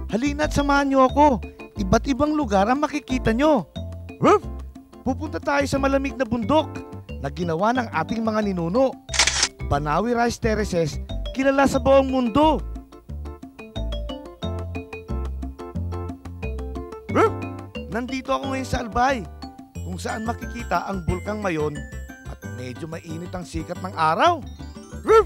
Halina't samahan niyo ako. Iba't ibang lugar ang makikita nyo. Ruff! Pupunta tayo sa malamig na bundok na ginawa ng ating mga ninuno. Banawi Rice Terraces, kilala sa buong mundo. Ruff! Nandito ako ngayon sa Albay, kung saan makikita ang Bulkang Mayon at medyo mainit ang sikat ng araw. Ruff!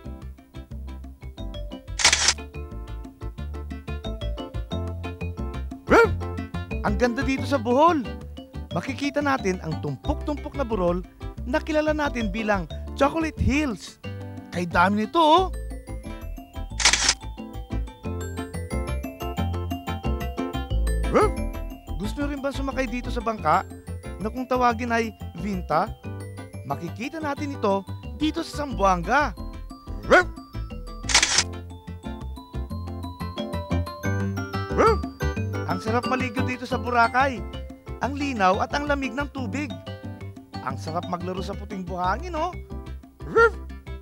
Ruff! Ang ganda dito sa Bohol. Makikita natin ang tumpok-tumpok na burol na kilala natin bilang Chocolate Hills. Kay dami nito oh. Ruff! Gusto rin ba sumakay dito sa bangka na kung tawagin ay Vinta? Makikita natin ito dito sa Zamboanga. Ruff! Ruff! Ang sarap maligo dito sa Boracay. Ang linaw at ang lamig ng tubig. Ang sarap maglaro sa puting buhangin, oh. Ruff!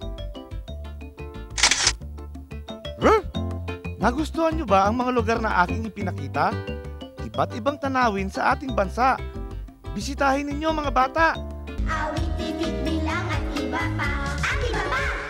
Ruff! Nagustuhan nyo ba ang mga lugar na aking ipinakita? Iba't ibang tanawin sa ating bansa. Bisitahin ninyo mga bata. Awit, titik, bilang at iba pa. Ating mama!